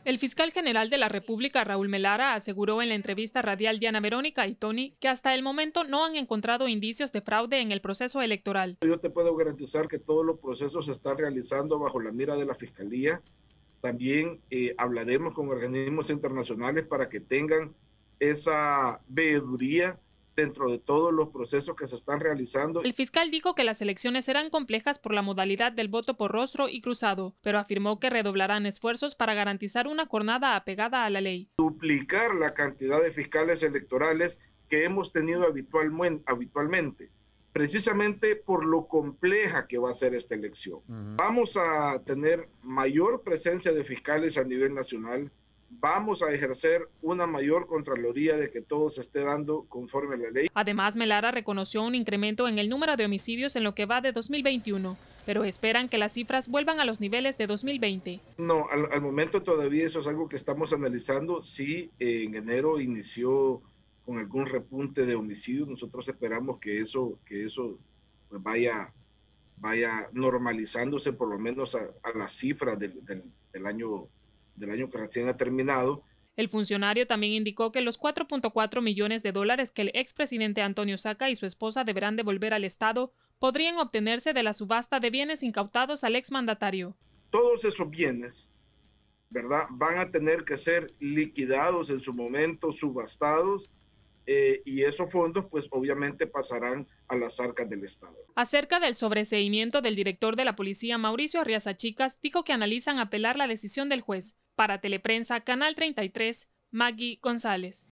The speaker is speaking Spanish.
El fiscal general de la República, Raúl Melara, aseguró en la entrevista radial Diana Verónica y Tony que hasta el momento no han encontrado indicios de fraude en el proceso electoral. Yo te puedo garantizar que todos los procesos se están realizando bajo la mira de la Fiscalía. También hablaremos con organismos internacionales para que tengan esa veeduría dentro de todos los procesos que se están realizando. El fiscal dijo que las elecciones serán complejas por la modalidad del voto por rostro y cruzado, pero afirmó que redoblarán esfuerzos para garantizar una jornada apegada a la ley. Duplicar la cantidad de fiscales electorales que hemos tenido habitualmente, precisamente por lo compleja que va a ser esta elección. Vamos a tener mayor presencia de fiscales a nivel nacional. Vamos a ejercer una mayor contraloría de que todo se esté dando conforme a la ley. Además, Melara reconoció un incremento en el número de homicidios en lo que va de 2021, pero esperan que las cifras vuelvan a los niveles de 2020. No, al momento todavía eso es algo que estamos analizando. Sí, en enero inició con algún repunte de homicidios. Nosotros esperamos que eso pues vaya normalizándose por lo menos a las cifras del año que recién ha terminado. El funcionario también indicó que los 4.4 millones de dólares que el expresidente Antonio Saca y su esposa deberán devolver al Estado podrían obtenerse de la subasta de bienes incautados al exmandatario. Todos esos bienes, ¿verdad?, van a tener que ser liquidados en su momento, subastados, y esos fondos pues obviamente pasarán a las arcas del Estado. Acerca del sobreseimiento del director de la policía, Mauricio Arriazachicas, dijo que analizan apelar la decisión del juez. Para Teleprensa, Canal 33, Maggie González.